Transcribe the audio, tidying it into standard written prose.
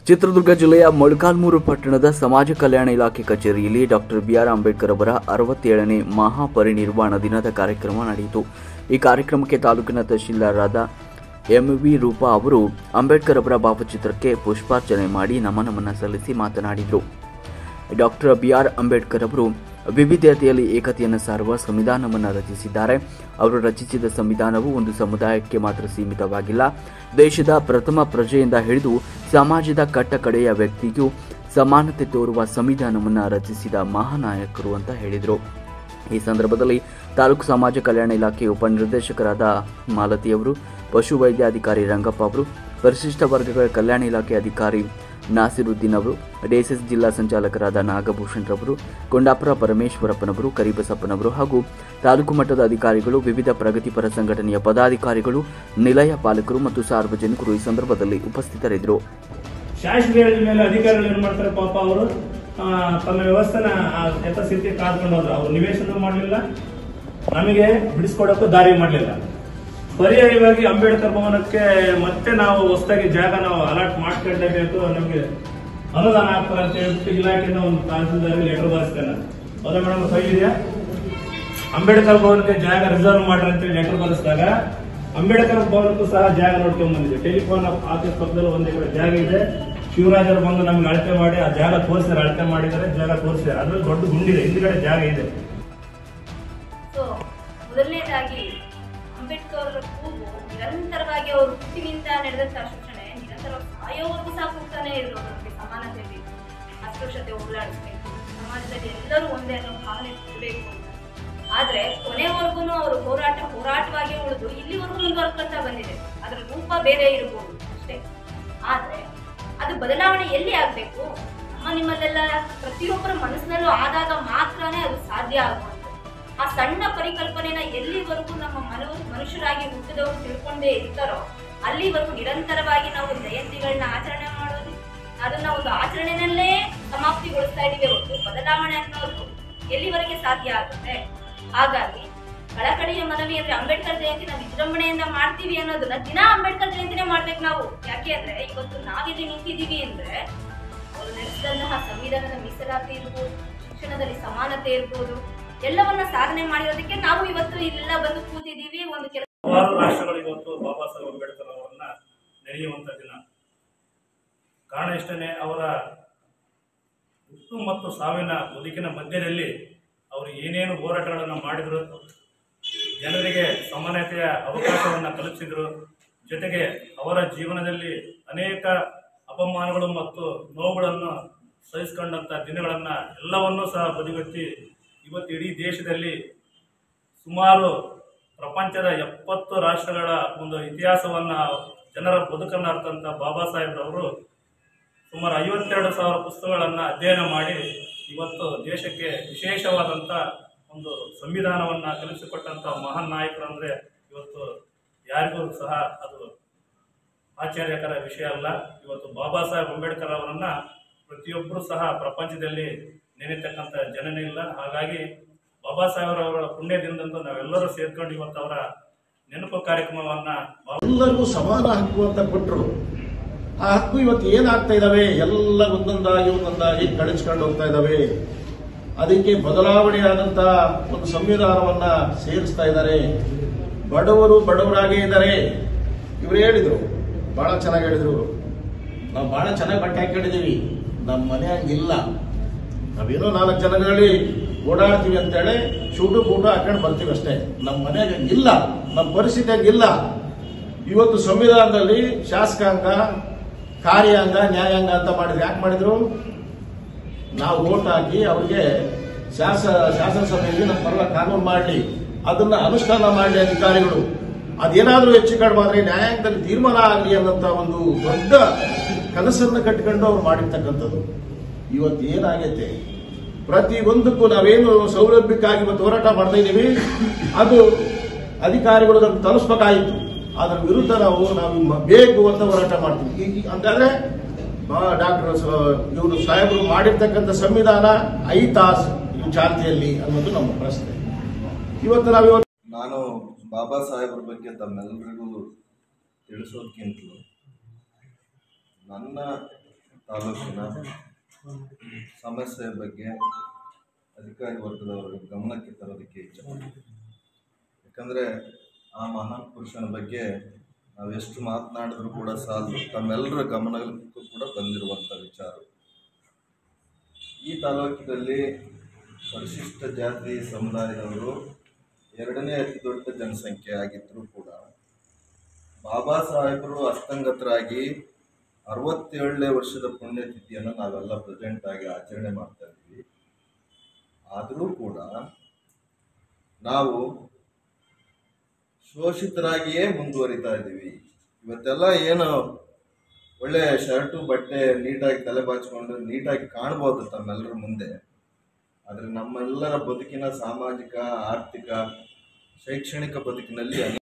ಚಿತ್ರದುರ್ಗ ಜಿಲ್ಲೆಯ ಮೊಳಕಾಲ್ಮೂರು ಪಟ್ಟಣದ ಸಮಾಜ ಕಲ್ಯಾಣ ಇಲಾಖೆ ಕಚೇರಿಯಲ್ಲಿ ಡಾಕ್ಟರ್ ಬಿ.ಆರ್. ಅಂಬೇಡ್ಕರ್ ಅವರ 67ನೇ ಮಹಾಪರಿನಿರ್ವಾಣ ದಿನದ ಕಾರ್ಯಕ್ರಮ ನಡೆಯಿತು. ಈ ಕಾರ್ಯಕ್ರಮಕ್ಕೆ ತಾಲೂಕಿನ ತಹಶೀಲ್ದಾರರಾದ ಎಂ.ವಿ. ರೂಪಾ ಅವರು ಅಂಬೇಡ್ಕರ್ ಅವರ ಭಾವಚಿತ್ರಕ್ಕೆ ಪುಷ್ಪಾರ್ಚನೆ ಮಾಡಿ ನಮನ ಸಲ್ಲಿಸಿ ಮಾತನಾಡಿದರು. Doctor B R. ಅಂಬೇಡ್ಕರ್ ಅವರು ವಿವಿಧತೆಯಲ್ಲಿ ಏಕತೆಯನ್ನು ಸಾರುವ ಸಂವಿಧಾನವನ್ನು ರಚಿಸಿದ್ದಾರೆ. ಅವರು ರಚಿಸಿದ ಸಂವಿಧಾನವು ಒಂದು ಸಮುದಾಯಕ್ಕೆ ಮಾತ್ರ ಸೀಮಿತವಾಗಿಲ್ಲ, ದೇಶದ ಪ್ರಥಮ ಪ್ರಜೆಯಿಂದ ಹಿಡಿದು ಸಮಾಜದ ಕಟ್ಟಕಡೆಯ ವ್ಯಕ್ತಿಗೂ ಸಮಾನತೆ ತೋರುವ ಸಂವಿಧಾನವನ್ನು ರಚಿಸಿದ ಮಹಾನಾಯಕರು ಅಂತ ಹೇಳಿದರು. ಈ ಸಂದರ್ಭದಲ್ಲಿ ತಾಲೂಕು ಸಮಾಜ ಕಲ್ಯಾಣ ಇಲಾಖೆ ಉಪನಿರ್ದೇಶಕರಾದ ಮಾಲತಿಯವರು, ಪಶುವೈದ್ಯಾಧಿಕಾರಿ ರಂಗಪ್ಪ ಅವರು, ಪರಿಶಿಷ್ಟ ವರ್ಗಗಳ ಕಲ್ಯಾಣ ಇಲಾಖೆ ಅಧಿಕಾರಿ ನಾಸಿರುದ್ದೀನ್ ಅವರು, ಡಿಎಸ್ಎಸ್ ಜಿಲ್ಲಾ ಸಂಚಾಲಕರಾದ ನಾಗಭೂಷಣ್ ರವರು, ಕೊಂಡಾಪುರ ಪರಮೇಶ್ವರಪ್ಪನವರು, ಕರಿಬಸಪ್ಪನವರು ಹಾಗೂ ತಾಲೂಕು ಮಟ್ಟದ ಅಧಿಕಾರಿಗಳು, ವಿವಿಧ ಪ್ರಗತಿಪರ ಸಂಘಟನೆಯ ಪದಾಧಿಕಾರಿಗಳು, ನಿಲಯ ಪಾಲಕರು ಮತ್ತು ಸಾರ್ವಜನಿಕರು ಈ ಸಂದರ್ಭದಲ್ಲಿ ಉಪಸ್ಥಿತರಿದ್ದರು. ಶಾಸಕರ ಮೇಲೆ ಅಧಿಕಾರಿಗಳು ಏನ್ ಮಾಡ್ತಾರೆ ಪಾಪ, ಅವರು ತಮ್ಮ ವ್ಯವಸ್ಥೆನ ಯಥಾಸ್ಥಿತಿ ಕಾದ್ಕೊಂಡವ್ರು. ಅವ್ರು ನಿವೇಶನ ಮಾಡಲಿಲ್ಲ, ನಮಗೆ ಬಿಡಿಸ್ಕೊಡಕ್ಕೂ ದಾರಿ ಮಾಡಲಿಲ್ಲ. ಪರ್ಯಾಯವಾಗಿ ಅಂಬೇಡ್ಕರ್ ಭವನಕ್ಕೆ ಮತ್ತೆ ನಾವು ಹೊಸದಾಗಿ ಜಾಗ ನಾವು ಅಲಾಟ್ ಮಾಡ್ಕೊಳ್ಳೇಬೇಕು, ನಮಗೆ ಅನುದಾನ ಆಗ್ತಾರೆ ಅಂತ ಹೇಳ್ಬಿಟ್ಟು ಇಲಾಖೆಯಿಂದ ಒಂದು ತಹಸೀಲ್ದಾರ್ಗೆ ಲೆಟರ್ ಬರೆಸ್ತೇನೆ. ಹೌದಾ ಮೇಡಮ್, ಸಹಿ ಇದೆಯಾ? ಅಂಬೇಡ್ಕರ್ ಭವನಕ್ಕೆ ಜಾಗ ರಿಸರ್ವ್ ಮಾಡ್ರಿ ಅಂತೇಳಿ ಲೆಟರ್ ಬರೆಸಿದಾಗ ಅಂಬೇಡ್ಕರ್ ಭವನಕ್ಕೂ ಸಹ ಜಾಗ ನೋಡ್ಕೊಂಡ್ ಬಂದಿದೆ. ಟೆಲಿಫೋನ್ ಆಫೀಸ್ ಪಕ್ಕದಲ್ಲಿ ಒಂದು ಎಕರೆ ಜಾಗ ಇದೆ. ಶಿವರಾಜರು ಬಂದು ನಮ್ಗೆ ಅಳತೆ ಮಾಡಿ ಆ ಜಾಗ ತೋರಿಸಿದ್ದಾರೆ, ಅಳತೆ ಮಾಡಿದ್ದಾರೆ, ಜಾಗ ತೋರಿಸಿದ್ದಾರೆ. ಅದ್ರಲ್ಲಿ ದೊಡ್ಡ ಗುಂಡಿದೆ, ಹಿಂದ್ಗಡೆ ಜಾಗ ಇದೆ. ಮೊದಲನೇದಾಗಿ ಅಂಬೇಡ್ಕರ್ ಅವರ ಕೂಗು ನಿರಂತರವಾಗಿ ಅವರು ಹುಟ್ಟಿನಿಂದ ನಡೆದಂತಹ ಶೋಷಣೆ ನಿರಂತರವಾಗಿ ಸಾಯೋವರೆಗೂ ಸಹ ಕೂಗ್ತಾನೆ ಇದ್ರು. ಅವರಿಗೆ ಸಮಾನತೆ ಬೇಕು, ಅಸ್ಪೃಶ್ಯತೆ ಹೋಗಲಾಡಿಸ್ಬೇಕು, ಸಮಾಜದಲ್ಲಿ ಎಲ್ಲರೂ ಒಂದೇ ಅನ್ನೋ ಭಾವನೆ ಕೊಡಬೇಕು ಅಂತ. ಆದ್ರೆ ಕೊನೆವರೆಗೂ ಅವರು ಹೋರಾಟವಾಗಿ ಉಳಿದು ಇಲ್ಲಿವರೆಗೂ ಮುಂದುವರ್ಕೊಂತ ಬಂದಿದೆ. ಅದರ ರೂಪ ಬೇರೆ ಇರಬಹುದು ಅಷ್ಟೇ, ಆದ್ರೆ ಅದು ಬದಲಾವಣೆ ಎಲ್ಲಿ ಆಗ್ಬೇಕು? ನಿಮ್ಮಲ್ಲೆಲ್ಲ ಪ್ರತಿಯೊಬ್ಬರ ಮನಸ್ಸಿನಲ್ಲೂ ಆದಾಗ ಮಾತ್ರನೇ ಅದು ಸಾಧ್ಯ ಆಗುವಂಥದ್ದು. ಆ ಸಣ್ಣ ಪರಿಕಲ್ಪನೆನ ಎಲ್ಲಿವರೆಗೂ ನಮ್ಮ ಮನುಷ್ಯರಾಗಿ ಹುಟ್ಟಿದವರು ತಿಳ್ಕೊಂಡೇ ಇರ್ತಾರೋ ಅಲ್ಲಿವರೆಗೂ ನಿರಂತರವಾಗಿ ನಾವು ಜಯಂತಿಗಳನ್ನ ಆಚರಣೆ ಮಾಡೋದು, ಅದನ್ನ ಒಂದು ಆಚರಣೆನಲ್ಲೇ ಸಮಾಪ್ತಿಗೊಳಿಸ್ತಾ ಇದೀವಿ ಹೊರತು ಬದಲಾವಣೆ ಅನ್ನೋದು ಎಲ್ಲಿವರೆಗೆ ಸಾಧ್ಯ ಆಗುತ್ತೆ? ಹಾಗಾಗಿ ಕಳಕಳಿಯ ಮನವಿ ಅಂದ್ರೆ ಅಂಬೇಡ್ಕರ್ ಜಯಂತಿ ನಾವು ವಿಜೃಂಭಣೆಯಿಂದ ಮಾಡ್ತೀವಿ ಅನ್ನೋದನ್ನ ದಿನ ಅಂಬೇಡ್ಕರ್ ಜಯಂತಿನೇ ಮಾಡ್ಬೇಕು ನಾವು. ಯಾಕೆ ಅಂದ್ರೆ ಇವತ್ತು ನಾವಿಲ್ಲಿ ನಿಂತಿದ್ದೀವಿ ಅಂದ್ರೆ ಅವರು ನಡೆಸಿದಂತಹ ಸಂವಿಧಾನದ ಮೀಸಲಾತಿ ಇರ್ಬೋದು, ಶಿಕ್ಷಣದಲ್ಲಿ ಸಮಾನತೆ ಇರ್ಬೋದು, ಎಲ್ಲವನ್ನ ಸಾಧನೆ ಮಾಡಿರೋದಕ್ಕೆ ನಾವು ಇವತ್ತು ಇಲ್ಲೆಲ್ಲ ಬಂದು ಕೂತಿದ್ದೀವಿ. ಒಂದು ಹಲವಾರು ರಾಷ್ಟ್ರಗಳು ಇವತ್ತು ಬಾಬಾ ಸಾಹೇಬ್ ಅಂಬೇಡ್ಕರ್ ಅವರನ್ನ ನೆನೆಯುವಂತ ದಿನ. ಕಾರಣ ಇಷ್ಟನೇ, ಅವರ ಹುಟ್ಟು ಮತ್ತು ಸಾವಿನ ಬದುಕಿನ ಮಧ್ಯದಲ್ಲಿ ಅವರು ಏನೇನು ಹೋರಾಟಗಳನ್ನು ಮಾಡಿದ್ರು, ಜನರಿಗೆ ಸಮಾನತೆಯ ಅವಕಾಶವನ್ನು ಕಲ್ಪಿಸಿದ್ರು. ಜೊತೆಗೆ ಅವರ ಜೀವನದಲ್ಲಿ ಅನೇಕ ಅಪಮಾನಗಳು ಮತ್ತು ನೋವುಗಳನ್ನು ಸಹಿಸಿಕೊಂಡಂತ ದಿನಗಳನ್ನ ಎಲ್ಲವನ್ನೂ ಸಹ ಬದಿಗೊತ್ತಿ ಇವತ್ತು ಇಡೀ ದೇಶದಲ್ಲಿ ಸುಮಾರು ಪ್ರಪಂಚದ 70 ರಾಷ್ಟ್ರಗಳ ಒಂದು ಇತಿಹಾಸವನ್ನ, ಜನರ ಬದುಕನ್ನು ಅರ್ಥಂತ ಬಾಬಾ ಸಾಹೇಬ್ರವರು ಸುಮಾರು 52,000 ಪುಸ್ತಕಗಳನ್ನು ಅಧ್ಯಯನ ಮಾಡಿ ಇವತ್ತು ದೇಶಕ್ಕೆ ವಿಶೇಷವಾದಂಥ ಒಂದು ಸಂವಿಧಾನವನ್ನು ಕಲಿಸಿಕೊಟ್ಟಂಥ ಮಹಾನ್ ನಾಯಕರು ಅಂದರೆ ಇವತ್ತು ಯಾರಿಗೂ ಸಹ ಅದು ಆಶ್ಚರ್ಯಕರ ವಿಷಯ ಅಲ್ಲ. ಇವತ್ತು ಬಾಬಾ ಸಾಹೇಬ್ ಅಂಬೇಡ್ಕರ್ ಅವರನ್ನ ಪ್ರತಿಯೊಬ್ಬರು ಸಹ ಪ್ರಪಂಚದಲ್ಲಿ ನೆನೆತಕ್ಕಂಥ ಜನನೇ ಇಲ್ಲ. ಹಾಗಾಗಿ ಬಾಬಾ ಸಾಹೇಬ್ ಅವರ ಪುಣ್ಯದಿಂದಂತೂ ನಾವೆಲ್ಲರೂ ಸೇರ್ಕೊಂಡು ಇವತ್ತು ಅವರ ನೆನಪು ಕಾರ್ಯಕ್ರಮವನ್ನ ಎಲ್ಲರಿಗೂ ಸಮಾನ ಹಕ್ಕು ಅಂತ ಕೊಟ್ಟರು. ಆ ಹಕ್ಕು ಇವತ್ತು ಏನಾಗ್ತಾ ಇದಾವೆ, ಎಲ್ಲ ಒಂದೊಂದಾಗಿ ಕಳಿಸ್ಕೊಂಡು ಹೋಗ್ತಾ ಇದಾವೆ. ಅದಕ್ಕೆ ಬದಲಾವಣೆಯಾದಂತ ಒಂದು ಸಂವಿಧಾನವನ್ನ ಸೇರಿಸ್ತಾ ಇದ್ದಾರೆ. ಬಡವರು ಬಡವರಾಗೇ ಇದ್ದಾರೆ. ಇವರು ಹೇಳಿದ್ರು, ಬಹಳ ಚೆನ್ನಾಗಿ ಹೇಳಿದ್ರು, ನಾವು ಬಹಳ ಚೆನ್ನಾಗಿ ಬಟ್ಟೆ ಹಾಕೊಂಡಿದೀವಿ, ನಮ್ಮ ಮನೆ ಹಂಗಿಲ್ಲ, ನಾವೇನೋ 4 ಜನಗಳಲ್ಲಿ ಓಡಾಡ್ತೀವಿ ಅಂತೇಳಿ ಶೂಟು ಬೂಟು ಹಾಕೊಂಡು ಬರ್ತೀವಿ ಅಷ್ಟೇ, ನಮ್ಮ ಮನೆಯಾಗ ಇಲ್ಲ, ನಮ್ಮ ಪರಿಸ್ಥಿತಿ ಹಂಗಿಲ್ಲ. ಇವತ್ತು ಸಂವಿಧಾನದಲ್ಲಿ ಶಾಸಕಾಂಗ, ಕಾರ್ಯಾಂಗ, ನ್ಯಾಯಾಂಗ ಅಂತ ಮಾಡಿದ್ರು. ಯಾಕೆ ಮಾಡಿದ್ರು? ನಾವು ಓಟ್ ಹಾಕಿ ಅವ್ರಿಗೆ ಶಾಸನಸಭೆಯಲ್ಲಿ ನಮ್ಮ ಪರವಾಗಿ ಕಾನೂನು ಮಾಡಲಿ, ಅದನ್ನ ಅನುಷ್ಠಾನ ಮಾಡಲಿ ಅಧಿಕಾರಿಗಳು. ಅದೇನಾದ್ರೂ ಹೆಚ್ಚು ಕಡಿಮೆ ಆದ್ರೆ ನ್ಯಾಯಾಂಗದಲ್ಲಿ ತೀರ್ಮಾನ ಆಗಲಿ ಅನ್ನೋಂಥ ಒಂದು ದೊಡ್ಡ ಕನಸನ್ನು ಕಟ್ಟಿಕೊಂಡು ಅವ್ರು ಮಾಡಿರ್ತಕ್ಕಂಥದ್ದು. ಇವತ್ತು ಏನಾಗೈತೆ, ಪ್ರತಿಯೊಂದಕ್ಕೂ ನಾವೇನು ಸೌಲಭ್ಯಕ್ಕಾಗಿ ಇವತ್ತು ಹೋರಾಟ ಮಾಡ್ತಾ ಇದ್ದೀವಿ, ಅದು ಅಧಿಕಾರಿಗಳು ನಮ್ಗೆ ತಲುಪಿಸಬೇಕಾಯಿತು. ಅದರ ವಿರುದ್ಧ ನಾವು ಬೇಕು ಅಂತ ಹೋರಾಟ ಮಾಡ್ತೀವಿ. ಅಂತಂದ್ರೆ ಡಾಕ್ಟರ್ ಇವರು ಸಾಹೇಬರು ಮಾಡಿರ್ತಕ್ಕಂಥ ಸಂವಿಧಾನ ಐತಾಸ್ ಚಾಲ್ತಿಯಲ್ಲಿ ಅನ್ನೋದು ನಮ್ಮ ಪ್ರಶ್ನೆ. ನಾನು ಬಾಬಾ ಸಾಹೇಬ್ರ ಬಗ್ಗೆ ತಮ್ಮೆಲ್ಲರಿಗೂ ತಿಳಿಸೋದಕ್ಕಿಂತಲೂ ನನ್ನ ತಾಲೂಕಿನ ಸಮಸ್ಯೆಯ ಬಗ್ಗೆ ಅಧಿಕಾರಿ ವರ್ಗದವರ ಗಮನಕ್ಕೆ ತರೋದಕ್ಕೆ ಇಚ್ಛೆಪಡ್ತೀನಿ. ಯಾಕಂದರೆ ಆ ಮಹಾನ್ ಪುರುಷನ ಬಗ್ಗೆ ನಾವೆಷ್ಟು ಮಾತನಾಡಿದ್ರೂ ಕೂಡ ಸಾಲದು, ತಮ್ಮೆಲ್ಲರ ಗಮನಕ್ಕೂ ಕೂಡ ಬಂದಿರುವಂಥ ವಿಚಾರ. ಈ ತಾಲೂಕಿನಲ್ಲಿ ಪರಿಶಿಷ್ಟ ಜಾತಿ ಸಮುದಾಯದವರು 2ನೇ ಅತಿ ದೊಡ್ಡ ಜನಸಂಖ್ಯೆ ಆಗಿದ್ದರೂ ಕೂಡ ಬಾಬಾ ಸಾಹೇಬರು ಅಸ್ತಂಗತರಾಗಿ 67ನೇ ವರ್ಷದ ಪುಣ್ಯತಿಥಿಯನ್ನು ನಾವೆಲ್ಲ ಪ್ರೆಸೆಂಟ್ ಆಗಿ ಆಚರಣೆ ಮಾಡ್ತಾ ಇದ್ದೀವಿ. ಆದರೂ ಕೂಡ ನಾವು ಶೋಷಿತರಾಗಿಯೇ ಮುಂದುವರಿತಾ ಇದ್ದೀವಿ. ಇವತ್ತೆಲ್ಲ ಏನು ಒಳ್ಳೆ ಶರ್ಟು ಬಟ್ಟೆ ನೀಟಾಗಿ ತಲೆ ಬಾಚಿಕೊಂಡು ನೀಟಾಗಿ ಕಾಣ್ಬೋದು ತಮ್ಮೆಲ್ಲರ ಮುಂದೆ, ಆದರೆ ನಮ್ಮೆಲ್ಲರ ಬದುಕಿನ ಸಾಮಾಜಿಕ, ಆರ್ಥಿಕ, ಶೈಕ್ಷಣಿಕ ಬದುಕಿನಲ್ಲಿ